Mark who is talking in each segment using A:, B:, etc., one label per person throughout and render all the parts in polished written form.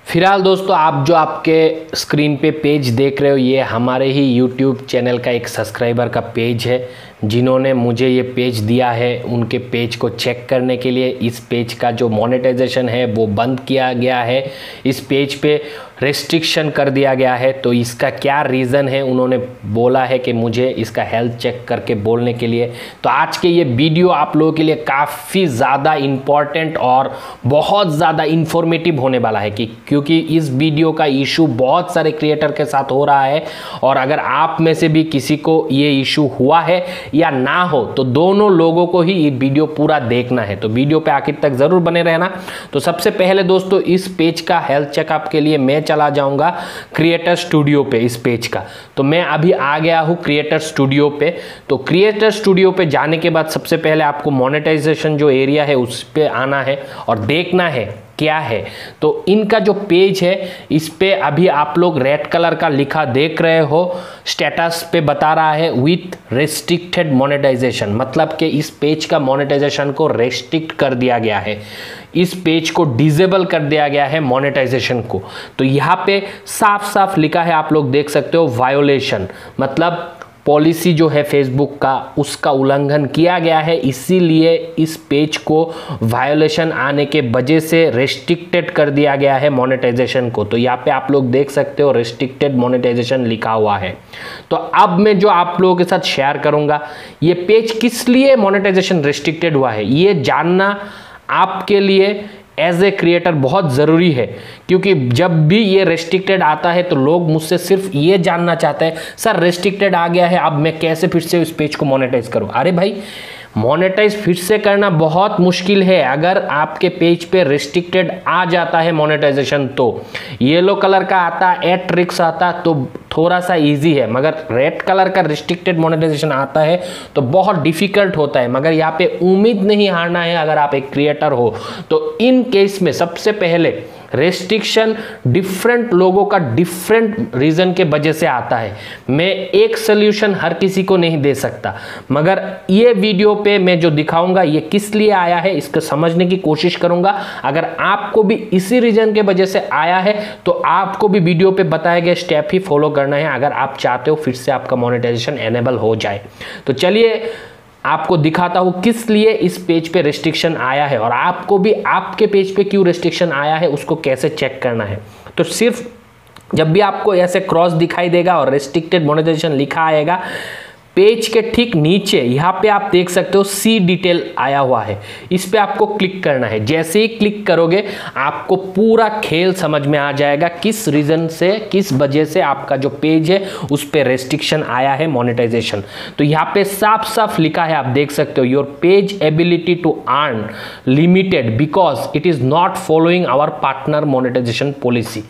A: फिलहाल दोस्तों आप जो आपके स्क्रीन पे पेज देख रहे हो ये हमारे ही यूट्यूब चैनल का एक सब्सक्राइबर का पेज है। जिन्होंने मुझे ये पेज दिया है उनके पेज को चेक करने के लिए इस पेज का जो मोनेटाइजेशन है वो बंद किया गया है, इस पेज पे रेस्ट्रिक्शन कर दिया गया है। तो इसका क्या रीज़न है उन्होंने बोला है कि मुझे इसका हेल्थ चेक करके बोलने के लिए। तो आज के ये वीडियो आप लोगों के लिए काफ़ी ज़्यादा इम्पॉर्टेंट और बहुत ज़्यादा इन्फॉर्मेटिव होने वाला है क्योंकि इस वीडियो का इशू बहुत सारे क्रिएटर के साथ हो रहा है। और अगर आप में से भी किसी को ये इशू हुआ है या ना हो तो दोनों लोगों को ही ये वीडियो पूरा देखना है। तो वीडियो पे आखिर तक ज़रूर बने रहना। तो सबसे पहले दोस्तों इस पेज का हेल्थ चेकअप के लिए मैं चला जाऊंगा क्रिएटर स्टूडियो पे। इस पेज का तो मैं अभी आ गया हूं क्रिएटर स्टूडियो पे। तो क्रिएटर स्टूडियो पे जाने के बाद सबसे पहले आपको मोनेटाइजेशन जो एरिया है उस पे आना है और देखना है क्या है। तो इनका जो पेज है इस पे अभी आप लोग रेड कलर का लिखा देख रहे हो, स्टेटस पे बता रहा है विथ रेस्ट्रिक्टेड मोनेटाइजेशन, मतलब कि इस पेज का मोनेटाइजेशन को रेस्ट्रिक्ट कर दिया गया है, इस पेज को डिसेबल कर दिया गया है मोनेटाइजेशन को। तो यहाँ पे साफ साफ लिखा है, आप लोग देख सकते हो वायोलेशन, मतलब पॉलिसी जो है फेसबुक का उसका उल्लंघन किया गया है, इसीलिए इस पेज को वायोलेशन आने के वजह से रेस्ट्रिक्टेड कर दिया गया है मोनेटाइजेशन को। तो यहाँ पे आप लोग देख सकते हो रेस्ट्रिक्टेड मोनेटाइजेशन लिखा हुआ है। तो अब मैं जो आप लोगों के साथ शेयर करूंगा ये पेज किस लिए मोनेटाइजेशन रेस्ट्रिक्टेड हुआ है ये जानना आपके लिए एज ए क्रिएटर बहुत ज़रूरी है। क्योंकि जब भी ये रेस्ट्रिक्टेड आता है तो लोग मुझसे सिर्फ ये जानना चाहते हैं सर रेस्ट्रिक्टेड आ गया है अब मैं कैसे फिर से इस पेज को मोनेटाइज करूं। अरे भाई मोनेटाइज फिर से करना बहुत मुश्किल है। अगर आपके पेज पे रेस्ट्रिक्टेड आ जाता है मोनेटाइजेशन तो येलो कलर का आता एट्रिक्स आता तो थोड़ा सा इजी है, मगर रेड कलर का रिस्ट्रिक्टेड मोनेटाइजेशन आता है तो बहुत डिफिकल्ट होता है। मगर यहाँ पे उम्मीद नहीं हारना है अगर आप एक क्रिएटर हो तो। इन केस में सबसे पहले रेस्ट्रिक्शन डिफरेंट लोगों का डिफरेंट रीजन के वजह से आता है। मैं एक सोल्यूशन हर किसी को नहीं दे सकता, मगर ये वीडियो पे मैं जो दिखाऊंगा ये किस लिए आया है इसको समझने की कोशिश करूंगा। अगर आपको भी इसी रीजन के वजह से आया है तो आपको भी वीडियो पे बताए गए स्टेप ही फॉलो करना है अगर आप चाहते हो फिर से आपका मोनेटाइजेशन एनेबल हो जाए। तो चलिए आपको दिखाता हूं किस लिए इस पेज पे रेस्ट्रिक्शन आया है और आपको भी आपके पेज पे क्यों रेस्ट्रिक्शन आया है उसको कैसे चेक करना है। तो सिर्फ जब भी आपको ऐसे क्रॉस दिखाई देगा और रेस्ट्रिक्टेड मोनेटाइजेशन लिखा आएगा पेज के ठीक नीचे यहाँ पे आप देख सकते हो सी डिटेल आया हुआ है, इस पे आपको क्लिक करना है। जैसे ही क्लिक करोगे आपको पूरा खेल समझ में आ जाएगा किस रीजन से किस वजह से आपका जो पेज है उस पे रेस्ट्रिक्शन आया है मोनेटाइजेशन। तो यहाँ पे साफ साफ लिखा है, आप देख सकते हो your page ability to earn limited because it is not following our partner monetization policy.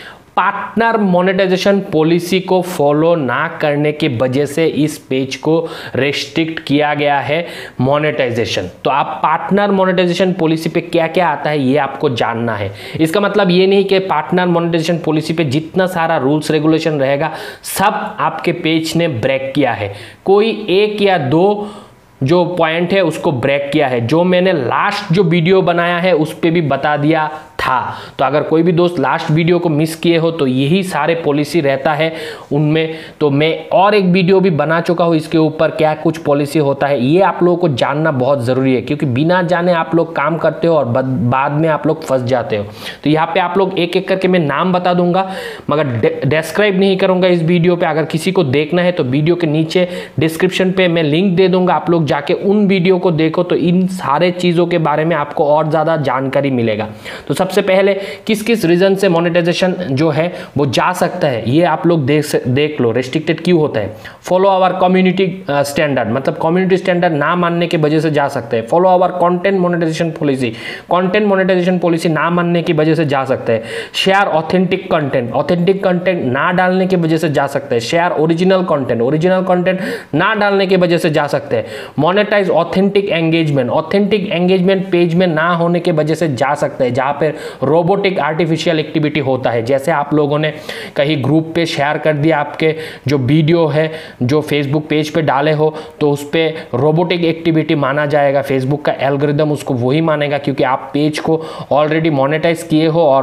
A: Partner monetization policy को फॉलो ना करने की वजह से इस पेज को रेस्ट्रिक्ट किया गया है मोनेटाइजेशन। तो आप पार्टनर मोनेटाइजेशन पॉलिसी पे क्या क्या आता है ये आपको जानना है। इसका मतलब ये नहीं कि पार्टनर मोनेटाइजेशन पॉलिसी पे जितना सारा रूल्स रेगुलेशन रहेगा सब आपके पेज ने ब्रेक किया है, कोई एक या दो जो पॉइंट है उसको ब्रेक किया है। जो मैंने लास्ट जो वीडियो बनाया है उस पे भी बता दिया था। तो अगर कोई भी दोस्त लास्ट वीडियो को मिस किए हो तो यही सारे पॉलिसी रहता है उनमें। तो मैं और एक वीडियो भी बना चुका हूँ इसके ऊपर क्या कुछ पॉलिसी होता है, ये आप लोगों को जानना बहुत ज़रूरी है क्योंकि बिना जाने आप लोग काम करते हो और बाद में आप लोग फंस जाते हो। तो यहाँ पे आप लोग एक एक करके मैं नाम बता दूंगा मगर डिस्क्राइब नहीं करूँगा इस वीडियो पर। अगर किसी को देखना है तो वीडियो के नीचे डिस्क्रिप्शन पर मैं लिंक दे दूँगा, आप लोग जाके उन वीडियो को देखो तो इन सारे चीज़ों के बारे में आपको और ज़्यादा जानकारी मिलेगा। तो सबसे पहले किस किस रीजन से मोनेटाइजेशन जो है वो जा सकता है ये आप लोग देख लो। रेस्ट्रिक्टेड क्यों होता है? फॉलो आवर कम्युनिटी स्टैंडर्ड, मतलब कम्युनिटी स्टैंडर्ड ना मानने की वजह से जा सकते हैं। Follow our content monetization policy, content monetization policy ना मानने की वजह से जा सकते हैं। Share authentic content, authentic content ना डालने की वजह से जा सकते हैं। Share original content, original content ना डालने की वजह से जा सकते हैं। Monetize authentic engagement, authentic engagement page में ना होने की वजह से जा सकते हैं जहां पे रोबोटिक आर्टिफिशियल एक्टिविटी होता है। जैसे आप लोगों ने कहीं ग्रुप पे शेयर कर दिया आपके जो वीडियो है जो फेसबुक पेज पे डाले हो तो उस पर रोबोटिक एक्टिविटी माना जाएगा। फेसबुक का एल्गोरिदम उसको वही मानेगा क्योंकि आप पेज को ऑलरेडी मोनेटाइज किए हो और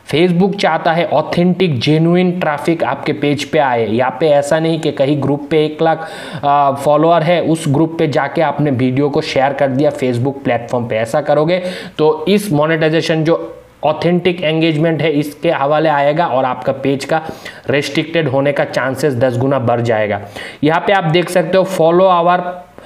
A: फेसबुक चाहता है ऑथेंटिक जेन्युइन ट्रैफिक आपके पेज पे आए। यहाँ पे ऐसा नहीं कि कहीं ग्रुप पे 1 लाख फॉलोअर है, उस ग्रुप पे जाके आपने वीडियो को शेयर कर दिया फेसबुक प्लेटफॉर्म पे। ऐसा करोगे तो इस मोनेटाइजेशन जो ऑथेंटिक एंगेजमेंट है इसके हवाले आएगा और आपका पेज का रेस्ट्रिक्टेड होने का चांसेस 10 गुना बढ़ जाएगा। यहाँ पे आप देख सकते हो फॉलो आवर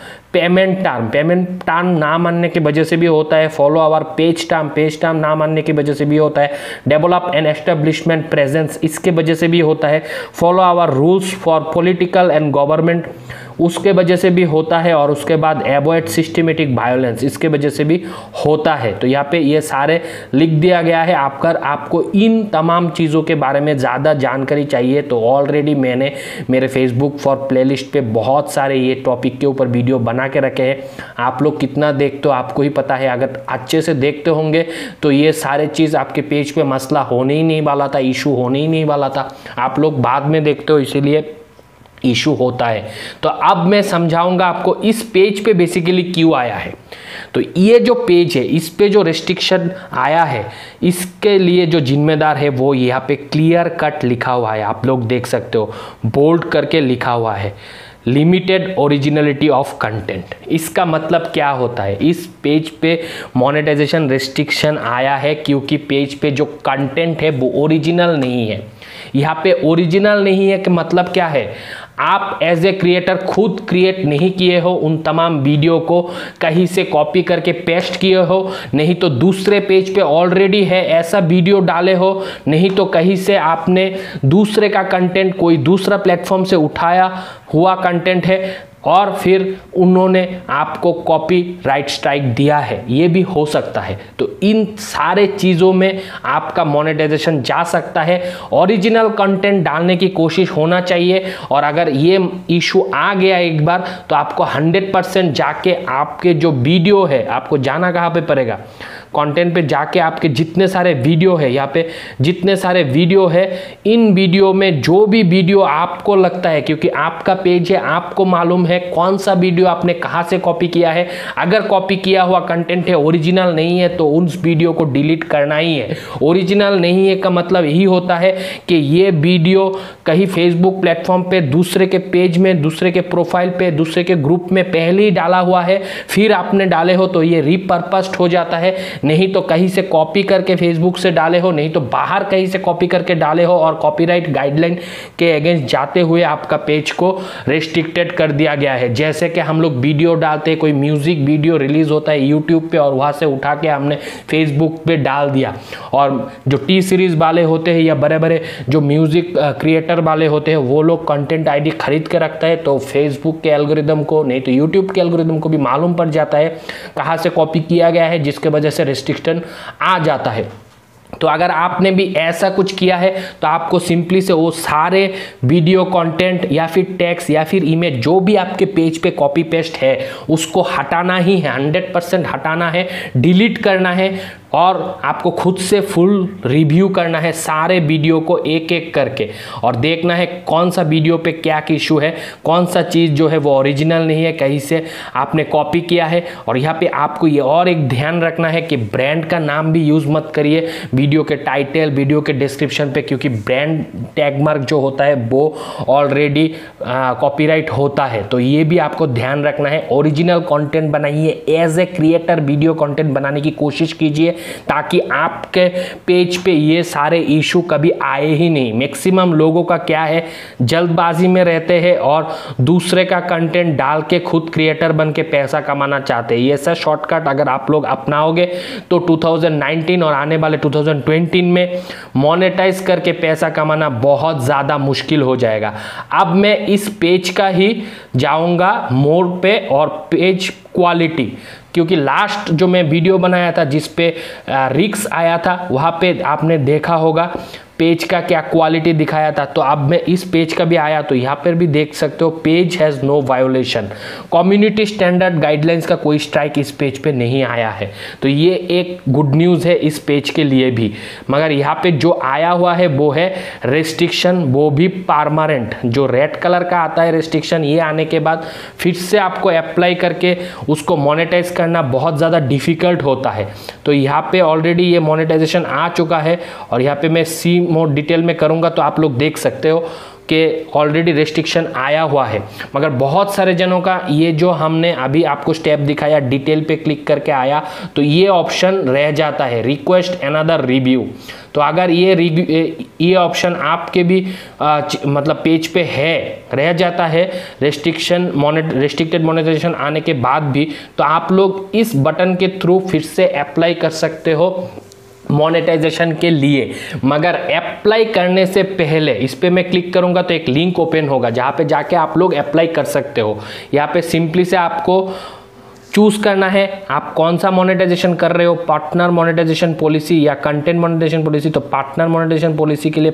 A: पेमेंट टर्म ना मानने की वजह से भी होता है। फॉलो आवर पेज टर्म ना मानने की वजह से भी होता है। डेवलप एंड एस्टेब्लिशमेंट प्रेजेंस इसके वजह से भी होता है। Follow our rules for political and government उसके वजह से भी होता है। और उसके बाद एवॉइड सिस्टमेटिक वायलेंस इसके वजह से भी होता है। तो यहाँ पे ये सारे लिख दिया गया है। आपको इन तमाम चीज़ों के बारे में ज़्यादा जानकारी चाहिए तो ऑलरेडी मैंने मेरे फेसबुक फॉर प्लेलिस्ट पे बहुत सारे ये टॉपिक के ऊपर वीडियो बना के रखे हैं। आप लोग कितना देखते हो आपको ही पता है। अगर अच्छे से देखते होंगे तो ये सारे चीज़ आपके पेज पे मसला होने ही नहीं वाला था, इशू होने ही नहीं वाला था। आप लोग बाद में देखते हो इसीलिए इशू होता है। तो अब मैं समझाऊंगा आपको इस पेज पे बेसिकली क्यों आया है। तो ये जो पेज है इस पे जो रेस्ट्रिक्शन आया है इसके लिए जो जिम्मेदार है वो यहाँ पे क्लियर कट लिखा हुआ है। आप लोग देख सकते हो बोल्ड करके लिखा हुआ है लिमिटेड ओरिजिनलिटी ऑफ कंटेंट। इसका मतलब क्या होता है, इस पेज पे मोनेटाइजेशन रेस्ट्रिक्शन आया है क्योंकि पेज पे जो कंटेंट है वो ओरिजिनल नहीं है। यहाँ पे ओरिजिनल नहीं है कि मतलब क्या है, आप एज ए क्रिएटर खुद क्रिएट नहीं किए हो उन तमाम वीडियो को, कहीं से कॉपी करके पेस्ट किए हो, नहीं तो दूसरे पेज पे ऑलरेडी है ऐसा वीडियो डाले हो, नहीं तो कहीं से आपने दूसरे का कंटेंट कोई दूसरा प्लेटफॉर्म से उठाया हुआ कंटेंट है और फिर उन्होंने आपको कॉपीराइट स्ट्राइक दिया है, ये भी हो सकता है। तो इन सारे चीज़ों में आपका मोनेटाइजेशन जा सकता है। ओरिजिनल कंटेंट डालने की कोशिश होना चाहिए और अगर ये इशू आ गया एक बार तो आपको 100% जाके आपके जो वीडियो है, आपको जाना कहाँ पे पड़ेगा, कंटेंट पे जाके आपके जितने सारे वीडियो है, यहाँ पे जितने सारे वीडियो है, इन वीडियो में जो भी वीडियो आपको लगता है, क्योंकि आपका पेज है, आपको मालूम है कौन सा वीडियो आपने कहाँ से कॉपी किया है। अगर कॉपी किया हुआ कंटेंट है ओरिजिनल नहीं है तो उस वीडियो को डिलीट करना ही है। ओरिजिनल नहीं है का मतलब यही होता है कि ये वीडियो कहीं फेसबुक प्लेटफॉर्म पे दूसरे के पेज में, दूसरे के प्रोफाइल पे, दूसरे के ग्रुप में पहले ही डाला हुआ है, फिर आपने डाले हो तो ये रिपर्पस्ड हो जाता है। नहीं तो कहीं से कॉपी करके फेसबुक से डाले हो, नहीं तो बाहर कहीं से कॉपी करके डाले हो और कॉपीराइट गाइडलाइन के अगेंस्ट जाते हुए आपका पेज को रेस्ट्रिक्टेड कर दिया गया है। जैसे कि हम लोग वीडियो डालते हैं, कोई म्यूजिक वीडियो रिलीज होता है यूट्यूब पे और वहां से उठा के हमने फेसबुक पे डाल दिया, और जो टी सीरीज वाले होते हैं या बड़े बड़े जो म्यूजिक क्रिएटर वाले होते हैं वो लोग कंटेंट आईडी खरीद के रखता है, तो फेसबुक के एल्गोरिदम को, नहीं तो यूट्यूब के एल्गोरिदम को भी मालूम पड़ जाता है कहाँ से कॉपी किया गया है, जिसके वजह से रेस्ट्रिक्शन आ जाता है। तो अगर आपने भी ऐसा कुछ किया है तो आपको सिंपली से वो सारे वीडियो कंटेंट या फिर टेक्स्ट या फिर इमेज जो भी आपके पेज पे कॉपी पेस्ट है उसको हटाना ही है, 100% हटाना है, डिलीट करना है और आपको खुद से फुल रिव्यू करना है सारे वीडियो को एक एक करके और देखना है कौन सा वीडियो पे क्या इशू है, कौन सा चीज़ जो है वो ओरिजिनल नहीं है, कहीं से आपने कॉपी किया है। और यहाँ पे आपको ये और एक ध्यान रखना है कि ब्रांड का नाम भी यूज़ मत करिए वीडियो के टाइटल, वीडियो के डिस्क्रिप्शन पे, क्योंकि ब्रांड टैग मार्क जो होता है वो ऑलरेडी कॉपीराइट होता है। तो ये भी आपको ध्यान रखना है। ओरिजिनल कंटेंट बनाइए, as a creator video content बनाने की कोशिश कीजिए ताकि आपके पेज पे ये सारे इशू कभी आए ही नहीं। मैक्सिमम लोगों का क्या है, जल्दबाजी में रहते हैं और दूसरे का कंटेंट डाल के खुद क्रिएटर बन के पैसा कमाना चाहते हैं। ये सब शॉर्टकट अगर आप लोग अपनाओगे तो 2019 और आने वाले 2020 में मोनेटाइज करके पैसा कमाना बहुत ज़्यादा मुश्किल हो जाएगा। अब मैं इस पेज का ही जाऊंगा मोड पे और पेज क्वालिटी, क्योंकि लास्ट जो मैं वीडियो बनाया था जिस पे रिक्स आया था वहाँ पे आपने देखा होगा पेज का क्या क्वालिटी दिखाया था। तो अब मैं इस पेज का भी आया तो यहाँ पर भी देख सकते हो page has no violation, community standard guidelines का कोई स्ट्राइक इस पेज पे नहीं आया है। तो ये एक गुड न्यूज़ है इस पेज के लिए भी। मगर यहाँ पे जो आया हुआ है वो है रेस्ट्रिक्शन, वो भी परमानेंट, जो रेड कलर का आता है रेस्ट्रिक्शन, ये आने के बाद फिर से आपको अप्लाई करके उसको मोनेटाइज करना बहुत ज़्यादा डिफिकल्ट होता है। तो यहाँ पे ऑलरेडी ये मोनेटाइजेशन आ चुका है और यहाँ पे मैं सी मोर डिटेल में करूँगा तो आप लोग देख सकते हो कि ऑलरेडी रेस्ट्रिक्शन आया हुआ है। मगर बहुत सारे जनों का ये जो हमने अभी आपको स्टेप दिखाया डिटेल पे क्लिक करके आया तो ये ऑप्शन रह जाता है, रिक्वेस्ट अनदर रिव्यू। तो अगर ये ऑप्शन आपके भी मतलब पेज पे है, रह जाता है रेस्ट्रिक्टेड मोनेटाइजेशन आने के बाद भी, तो आप लोग इस बटन के थ्रू फिर से अप्लाई कर सकते हो मोनेटाइजेशन के लिए। मगर अप्लाई करने से पहले इस पे मैं क्लिक करूंगा तो एक लिंक ओपन होगा जहां पे जाके आप लोग अप्लाई कर सकते हो। यहाँ पे सिंपली से आपको चूज करना है आप कौन सा मोनेटाइजेशन कर रहे हो, पार्टनर मोनेटाइजेशन पॉलिसी या कंटेंट मोनेटाइजेशन पॉलिसी। तो पार्टनर मोनेटाइजेशन पॉलिसी के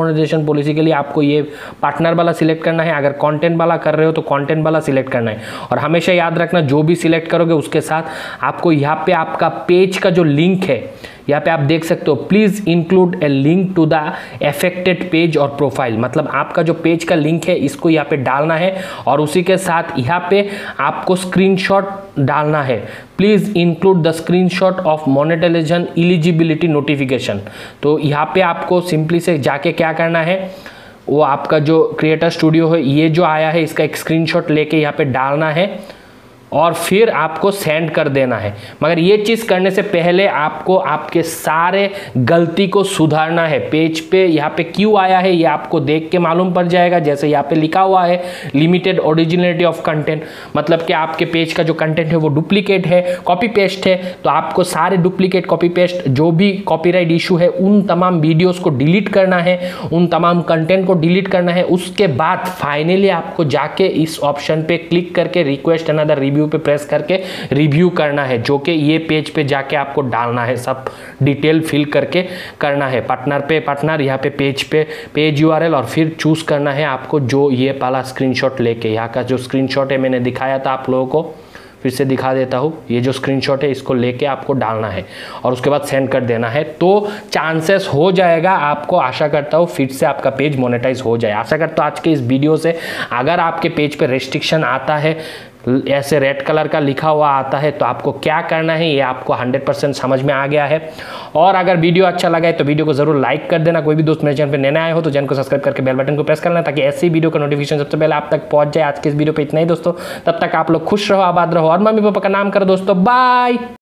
A: लिए आपको ये पार्टनर वाला सिलेक्ट करना है। अगर कंटेंट वाला कर रहे हो तो कंटेंट वाला सिलेक्ट करना है। और हमेशा याद रखना जो भी सिलेक्ट करोगे उसके साथ आपको यहाँ पे आपका पेज का जो लिंक है, यहाँ पे आप देख सकते हो please include a link to the affected page और प्रोफाइल, मतलब आपका जो पेज का लिंक है इसको यहाँ पे डालना है और उसी के साथ यहाँ पे आपको स्क्रीनशॉट डालना है। Please include the screenshot of monetization eligibility notification. तो यहाँ पे आपको सिंपली से जाके क्या करना है, वो आपका जो क्रिएटर स्टूडियो है ये जो आया है इसका एक स्क्रीनशॉट लेके यहाँ पे डालना है और फिर आपको सेंड कर देना है। मगर ये चीज़ करने से पहले आपको आपके सारे गलती को सुधारना है। पेज पे यहाँ पे क्यों आया है ये आपको देख के मालूम पड़ जाएगा। जैसे यहाँ पे लिखा हुआ है लिमिटेड ओरिजिनलिटी ऑफ कंटेंट, मतलब कि आपके पेज का जो कंटेंट है वो डुप्लीकेट है, कॉपी पेस्ट है। तो आपको सारे डुप्लीकेट कॉपी पेस्ट जो भी कॉपीराइट इशू है उन तमाम वीडियोज़ को डिलीट करना है, उन तमाम कंटेंट को डिलीट करना है। उसके बाद फाइनली आपको जाके इस ऑप्शन पे क्लिक करके रिक्वेस्ट अनदर रिव्यू पे प्रेस करके रिव्यू करना है, जो कि ये पेज पे जाके आपको डालना है, सब डिटेल फिल करके करना है। पार्टनर यहाँ पे पेज यूआरएल और फिर चूज करना है आपको जो ये वाला स्क्रीनशॉट लेके, यहाँ का जो स्क्रीनशॉट है मैंने दिखाया था आप लोगों को, फिर से दिखा देता हूँ। ये जो स्क्रीनशॉट है इसको लेके आपको डालना है और उसके बाद सेंड कर देना है। तो चांसेस हो जाएगा, आपको आशा करता हूँ फिर से आपका पेज मोनेटाइज हो जाए। आशा करता हूँ आज के इस वीडियो से अगर आपके पेज पे रेस्ट्रिक्शन आता है, ऐसे रेड कलर का लिखा हुआ आता है, तो आपको क्या करना है ये आपको 100% समझ में आ गया है। और अगर वीडियो अच्छा लगा है तो वीडियो को जरूर लाइक कर देना। कोई भी दोस्त मेरे चैनल पे नए आए हो तो चैनल को सब्सक्राइब करके बेल बटन को प्रेस कर लेना ताकि ऐसी वीडियो का नोटिफिकेशन सबसे पहले आप तक पहुंच जाए। आज के इस वीडियो पे इतना ही दोस्तों, तब तक आप लोग खुश रहो, आबाद रहो और मम्मी पापा का नाम करो दोस्तों। बाय।